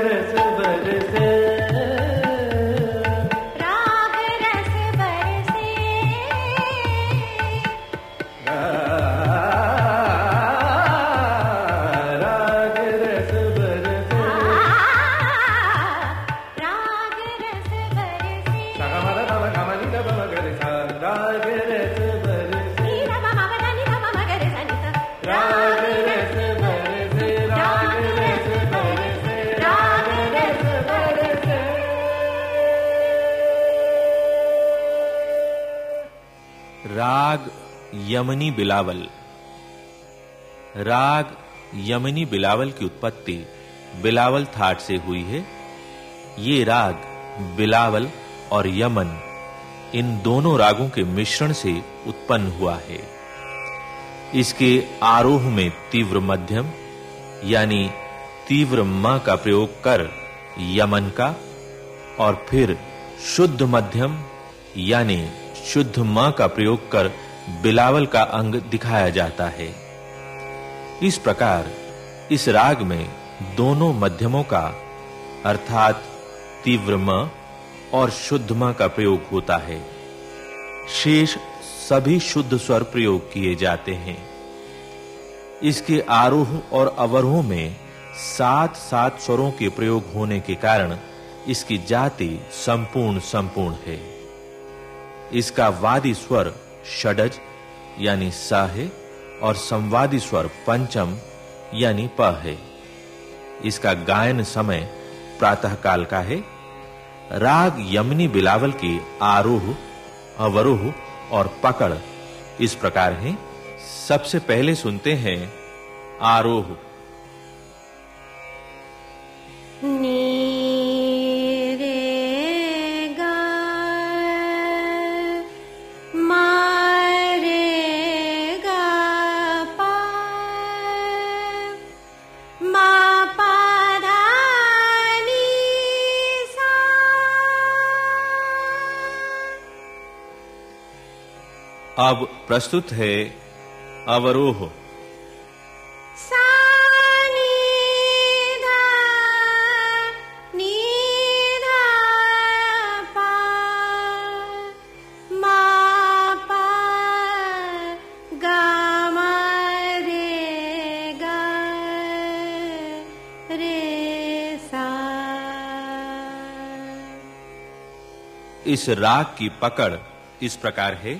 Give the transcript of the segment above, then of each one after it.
रस बरसे, राग रस बरसे, राग रस बरसे, राग रस बरसे, सगमद तम गमनि तम गरि सा, राग रस बरसे, नीरा मम गनि तम मगरे सनिता, राग रस बरसे, राग रस बरसे, राग रस बरसे। राग यमनी बिलावल। राग यमनी बिलावल की उत्पत्ति बिलावल थाट से हुई है। ये राग बिलावल और यमन इन दोनों रागों के मिश्रण से उत्पन्न हुआ है। इसके आरोह में तीव्र मध्यम यानी तीव्र म का प्रयोग कर यमन का और फिर शुद्ध मध्यम यानी शुद्ध म का प्रयोग कर बिलावल का अंग दिखाया जाता है। इस प्रकार इस राग में दोनों मध्यमों का अर्थात तीव्र म और शुद्ध म का प्रयोग होता है। शेष सभी शुद्ध स्वर प्रयोग किए जाते हैं। इसके आरोह और अवरोह में 7-7 स्वरों के प्रयोग होने के कारण इसकी जाति संपूर्ण है। इसका वादी स्वर षडज यानी स है और संवादी स्वर पंचम यानी प है। इसका गायन समय प्रातः काल का है। राग यमनी बिलावल की आरोह, अवरोह और पकड़ इस प्रकार है। सबसे पहले सुनते हैं आरोह। नी रे गा मा रे गा पा मा पा धा नी सा। अब प्रस्तुत है अवरोह। सा नी धा नी धा पा मा पा गा मा रे गा रे सा। इस राग की पकड़ इस प्रकार है।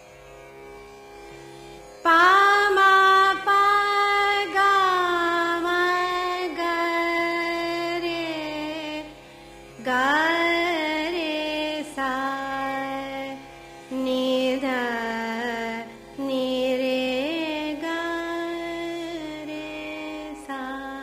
पा मा पा गा मा गा रे सा नी धा नी रे गा रे सा।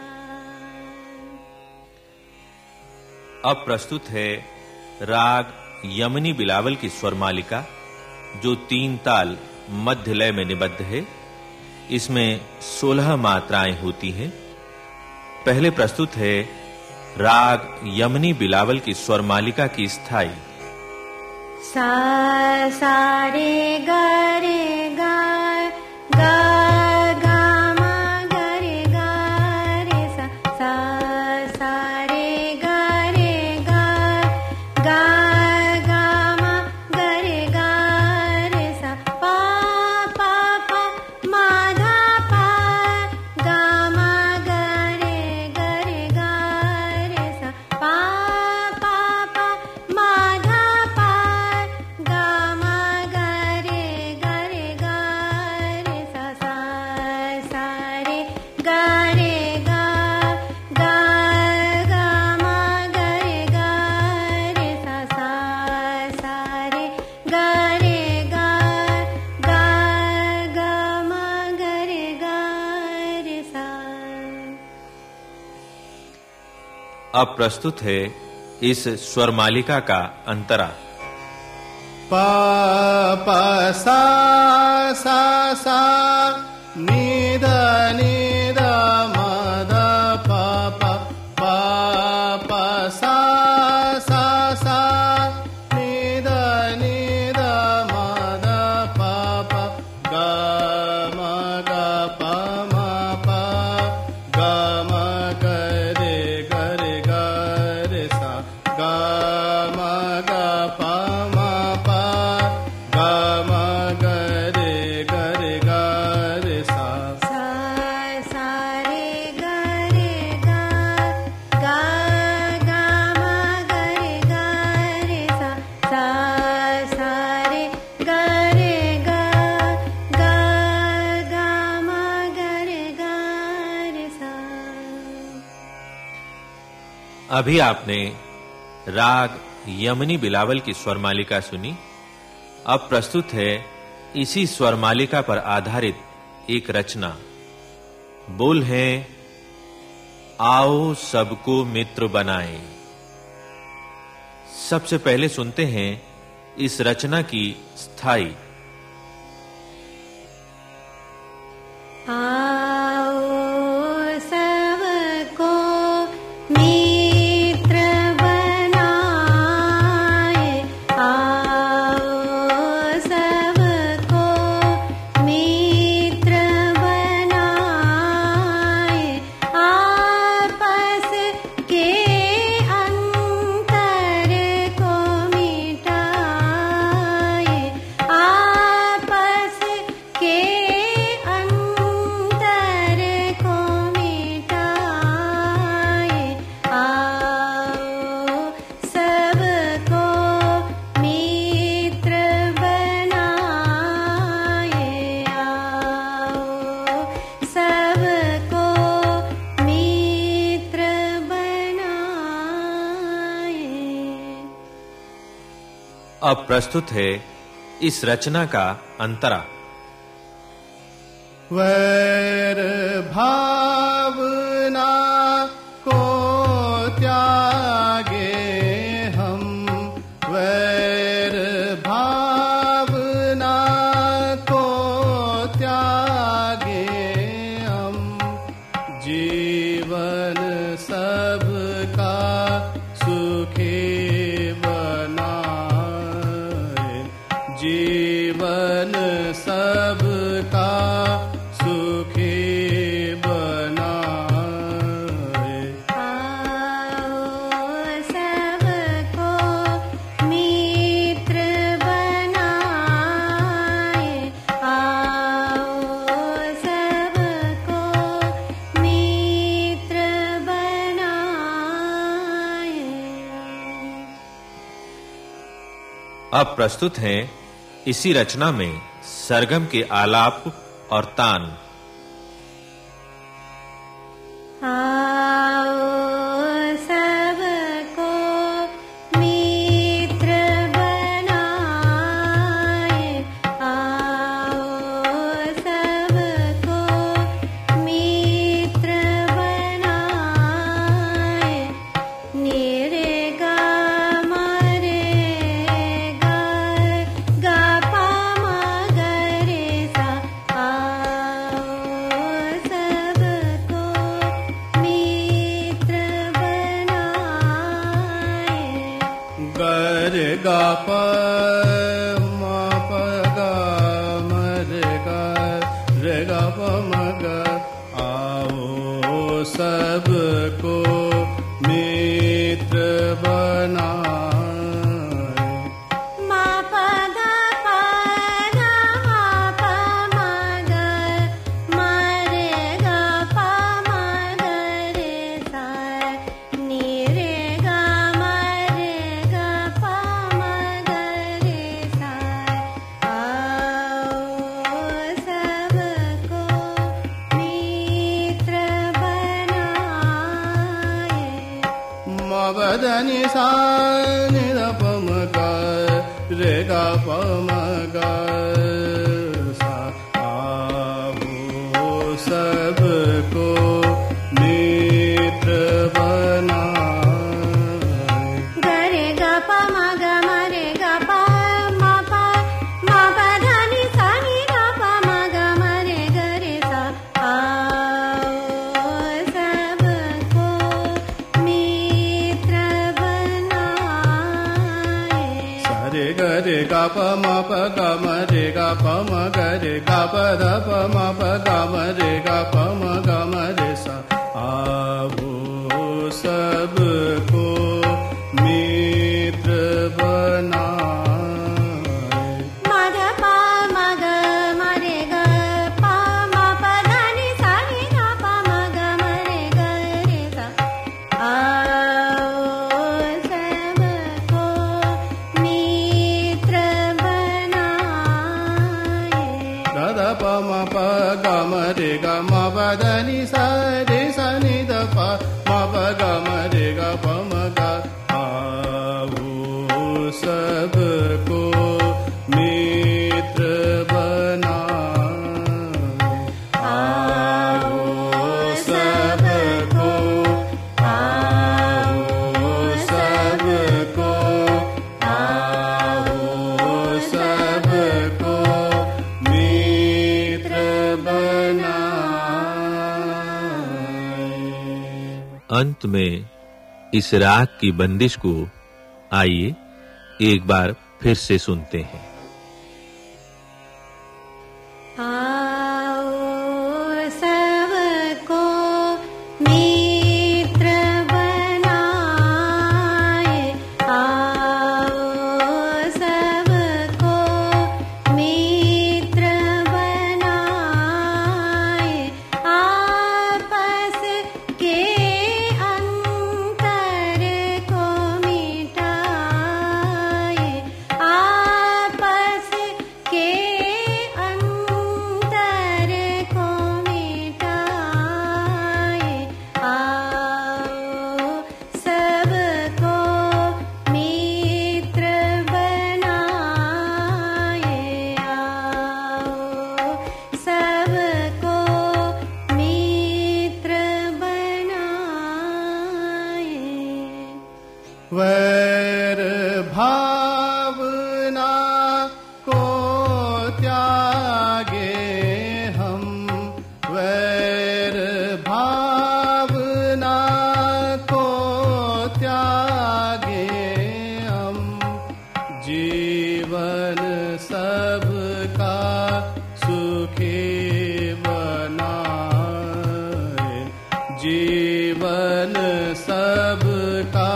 अब प्रस्तुत है राग यमनी बिलावल की स्वर मालिका जो 3 ताल मध्य लय में निबद्ध है। इसमें 16 मात्राएं होती हैं। पहले प्रस्तुत है राग यमनी बिलावल की स्वर मालिका की स्थाई। सा सा रे गा गा गा गा मा गा रे सा सा सा रे गा गा गा मा गा रे सा पा पा पा मा धा पा गा मा गा रे सा पा पा पा मा धा पा गा मा गा रे सा सा सा रे गा गा गा मा गा रे सा सा सा रे गा गा गा मा गा रे सा। अब प्रस्तुत है इस स्वर मालिका का अंतरा। पा पा सा सा सा नी धा म धा पा पा पा पा सा सा सा नी धा म धा पा पा गा म गा पा म पा गा म गा रे गा अभी आपने राग यमनी बिलावल की स्वर मालिका सुनी। अब प्रस्तुत है इसी स्वर मालिका पर आधारित एक रचना। बोल है आओ सबको मित्र बनाएं। सबसे पहले सुनते हैं इस रचना की स्थाई। अब प्रस्तुत है इस रचना का अंतरा। वैर भावना को त्यागे हम, वैर भावना को त्यागे हम, जीवन सबका सुखी जीवन सबका सुखी बनाए। आओ सबको मित्र बनाए, आओ सबको मित्र बनाए। अब प्रस्तुत हैं इसी रचना में सरगम के आलाप और तान। आओ सबको मित्र बनाए, आओ सबको मित्र बनाए। निरे गा मरे गा गा पा मा गा रे सा। आओ सबको मित्र बनाए। गर गा प मा प गा म रे गा रे गा प म गा। आओ सबको मित्र बनाए। मा प धा प धा मा प मा गा मा रे गा प मा गा रे सा। नि रे गा मा रे गा प मा गा रे सा। आओ सबको मित्र बनाए। मा ब ध नि सा नि ध प म गा रे गा प म गा सा। आओ सबको मित्र बनाए। ग रे ग प म ग म रे ग प म प मा प ध नि सा नि ध प म ग म रे ग रे सा। आओ सबको मित्र बनाए। सा रे ग रे गा प म प ग म रे गा प म ग रे गा प ध प म प ग म रे गा प म ग म रे सा। आओ सबको मित्र बनाए। म ध प म ग म रे ग प म प ध नि सा नि ध प म ग म रे ग रे सा। आओ सबको मित्र बनाए। ग ध प म प ग म रे गा म प ध नि सा रे सा नि ध प म प ग म रे गा प अंत में इस राग की बंदिश को आइए एक बार फिर से सुनते हैं। वैर भावना को त्यागे हम, वैर भावना को त्यागे हम, जीवन सबका सुखी बनाए, जीवन सबका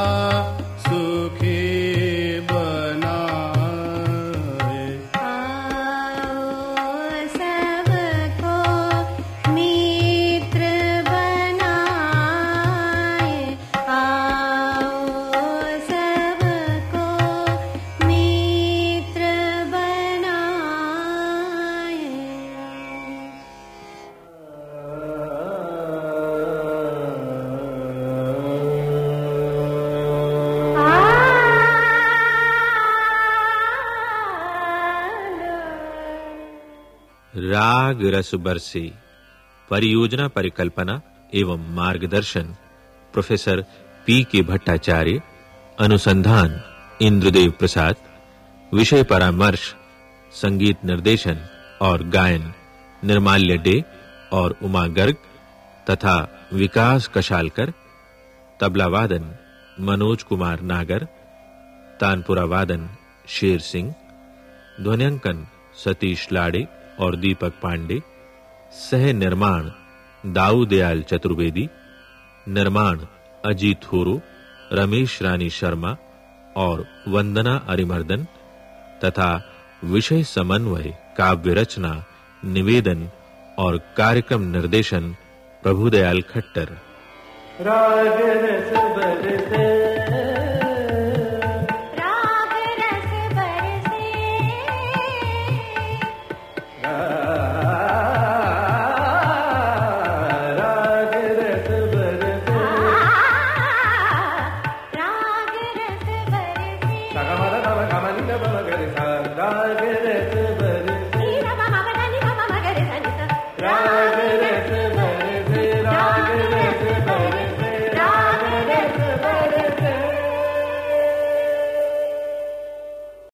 राग रस बरसे। परियोजना परिकल्पना एवं मार्गदर्शन प्रोफेसर पी के भट्टाचार्य। अनुसंधान इंद्रदेव प्रसाद। विषय परामर्श संगीत निर्देशन और गायन निर्माल्य डे और उमा गर्ग तथा विकास कशालकर। तबला वादन मनोज कुमार नागर। तानपुरा वादन शेर सिंह। ध्वन्यांकन सतीश लाड़े और दीपक पांडे। सह निर्माण दाऊ दयाल चतुर्वेदी। निर्माण अजीत होरो, रमेश रानी शर्मा और वंदना अरिमर्दन तथा विषय समन्वय, काव्य रचना, निवेदन और कार्यक्रम निर्देशन प्रभुदयाल खट्टर। राग रस बरसे